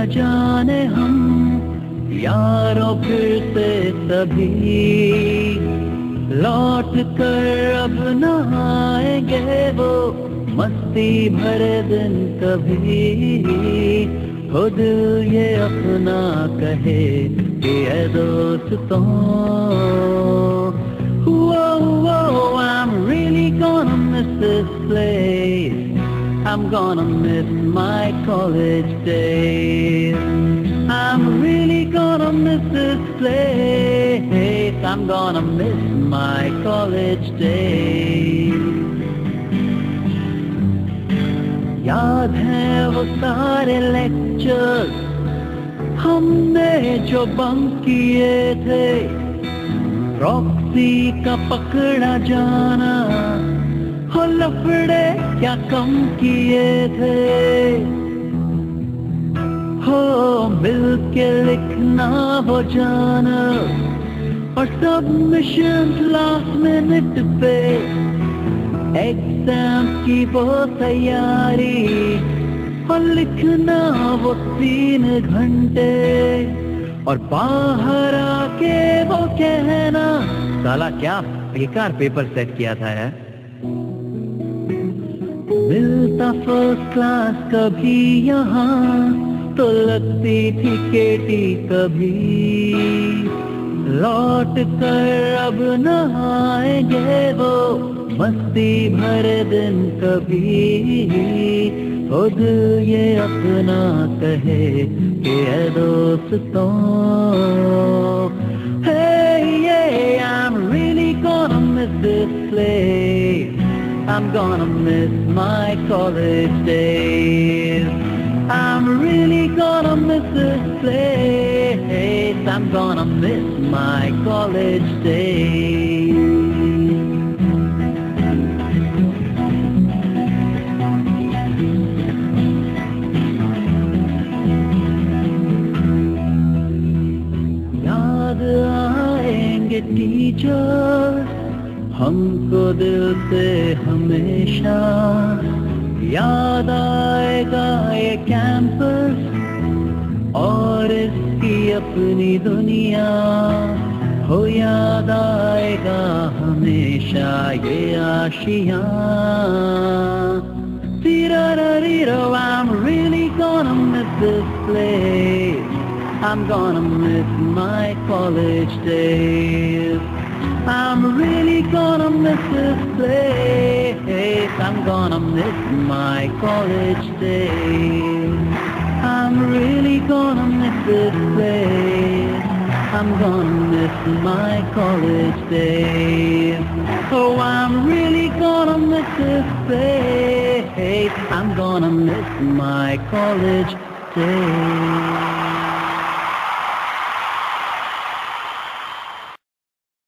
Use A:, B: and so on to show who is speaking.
A: जाने हम यारों फिर से तभी लौट कर अब न आएंगे वो मस्ती भरे दिन कभी। हो दिल ये अपना कहे कि है दोस्तों, whoa, I'm really gonna miss this place. I'm gonna miss my college days. I'm really gonna miss this place. I'm gonna miss my college days. याद है वो सारे लेक्चर्स हमने जो बंक किए थे, प्रॉक्सी का पकड़ा जाना, हो लफड़े क्या कम किए थे, हो मिल के लिखना वो जाना, और सबमिशन लास्ट मिनट पे, एग्जाम की वो तैयारी, और लिखना वो 3 घंटे, और बाहर आके वो कहना साला क्या बेकार पेपर सेट किया था यार। मिलता फर्स्ट क्लास कभी यहाँ तो लगती थी केटी कभी, लौट कर अब न आएंगे वो मस्ती भरे दिन कभी। हो दिल ये अपना कहे कि है दोस्तों, hey yeah, I'm really gonna miss this place. I'm gonna miss my college days. I'm really gonna miss this place. I'm gonna miss my college days. याद आएंगे टीचर्स हमको दिल से हमेशा, याद आएगा ये कैंपस और इसकी अपनी दुनिया, हो याद आएगा हमेशा ये आशियाँ। I'm really gonna miss this place. I'm gonna miss my college days. I'm really gonna miss this place. I'm gonna miss my college days. I'm really gonna miss this place. I'm gonna miss my college days. Oh, I'm really gonna miss this place. I'm gonna miss my college days.